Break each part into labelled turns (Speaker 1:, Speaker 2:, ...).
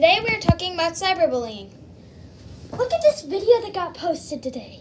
Speaker 1: Today we are talking about cyberbullying.
Speaker 2: Look at this video that got posted today.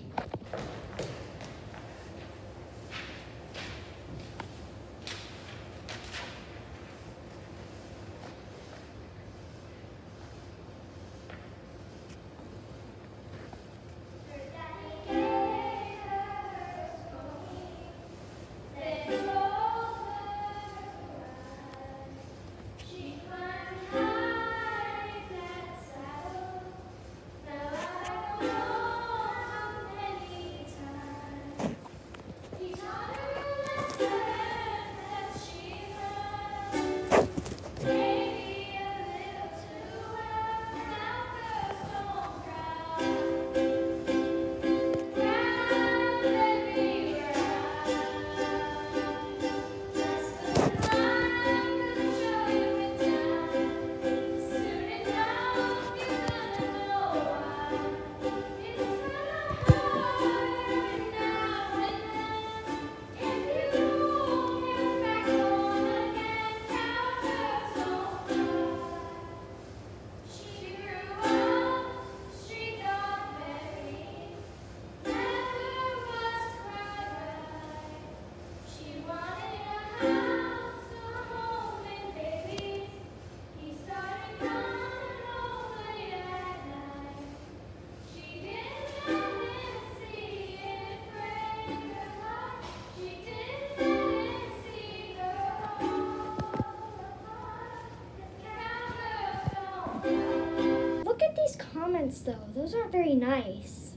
Speaker 2: Look at these comments though, those aren't very nice.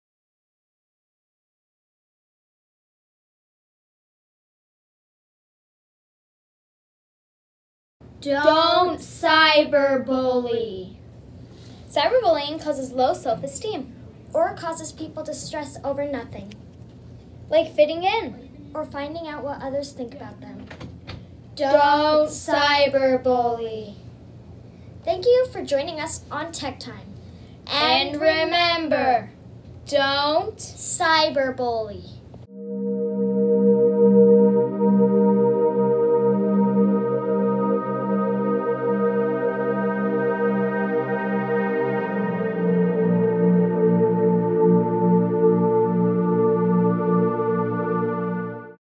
Speaker 1: Don't cyberbully. Cyberbullying causes low self-esteem.
Speaker 2: Or causes people to stress over nothing.
Speaker 1: Like fitting in.
Speaker 2: Or finding out what others think about them.
Speaker 1: Don't cyberbully.
Speaker 2: Thank you for joining us on Tech Time.
Speaker 1: And remember, don't
Speaker 2: cyberbully.